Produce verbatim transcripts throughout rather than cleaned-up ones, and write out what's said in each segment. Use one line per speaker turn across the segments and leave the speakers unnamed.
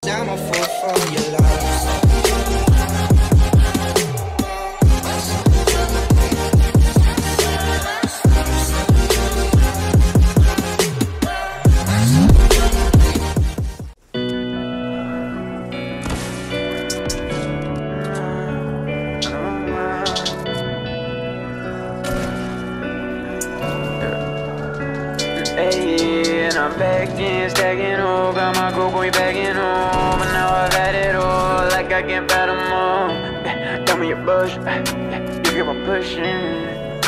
I'm a fool for your love.
Hey, and I'm back in, stacking home. Got my crew going back in home. And now I've had it all, like I can't fight them all. Yeah, tell me your bush, yeah, you keep on pushing.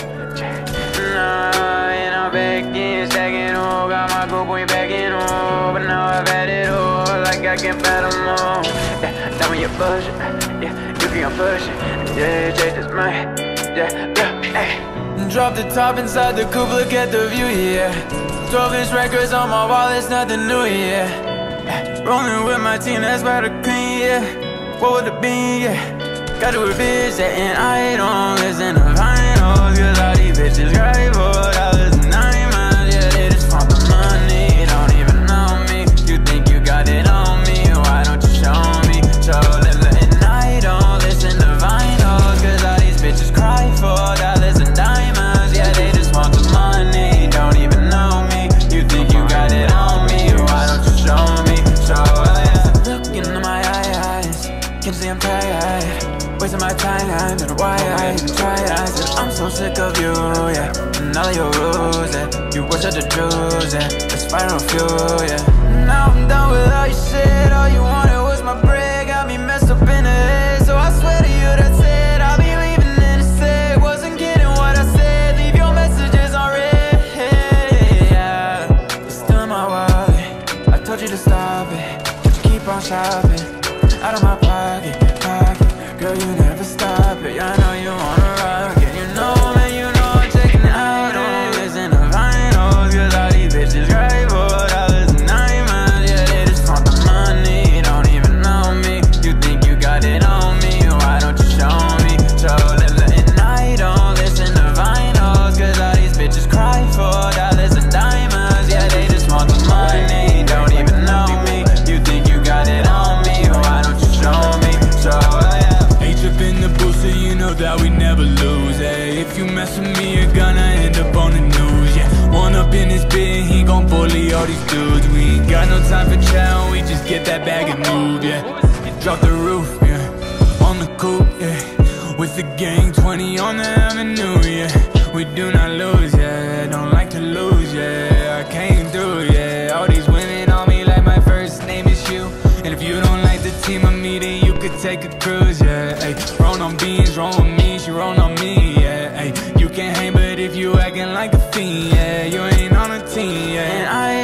Nah, and I'm back in, stacking home. Got my crew going back in home. But now I've had it all, like I can't fight them all. Yeah, tell me your bush, yeah, you keep on pushing. Yeah, Jay, this mine, yeah, yeah, hey. Drop the top inside the coupe, look at the view, yeah. twelve inch records on my wall, it's nothing new, yeah. Rolling with my team, that's by the cream, yeah. What would it be, yeah. Got to a bitch that and I don't listen to vinyl. Cause all these bitches cry for dollars and ninety miles, yeah. They just want the money, don't even know me. You think you got it on me, why don't you show me? Show them and I don't listen to vinyl. Cause all these bitches cry for dollars and diamonds, yeah. They just want the money, don't even know me. You think you got it on me, why don't you show me? Show, yeah. Look into my eyes, can't see I'm tired. Wasting my time, and why I even try. I said I'm so sick of you, yeah. And all of your rules, yeah. You worship the Jews, yeah. Let's fight on fuel, yeah. Now I'm done with all your shit. All you wanted was my bread, got me messed up in the head. So I swear to you that's it, I'll be leaving in a sec. Wasn't kidding what I said, leave your messages on red, yeah. It's still in my wallet, I told you to stop it, but you keep on shopping. Out of my pocket, pocket. Girl, you never stop it, I know you wanna rock it. You know, man, you know I'm checking out. Don't listen to vinyl, cause all these bitches cry for dollars and diamonds, yeah. They just want the money, don't even know me. You think you got it on me, why don't you show me? Show them and I don't listen to vinyls, cause all these bitches cry for dollars and diamonds, yeah. They just want the money, don't even know me. You think you got it on me, why don't you show me? Show, yeah. In the booth, so you know that we never lose, hey. If you mess with me, you're gonna end up on the news, yeah. One up in his bed, he gon' bully all these dudes. We ain't got no time for chow, we just get that bag and move, yeah. Drop the roof, yeah, on the coupe, yeah. With the gang, twenty on the avenue, yeah. We do not lose, yeah, don't like to lose, yeah. I came through, yeah. All these women on me like my first name is you. And if you don't like the team I'm meeting, you could take a cruise, yeah. Ay, roll on beans, roll on me, she roll on me, yeah. Ay, you can hang, but if you acting like a fiend, yeah, you ain't on a team, yeah. And I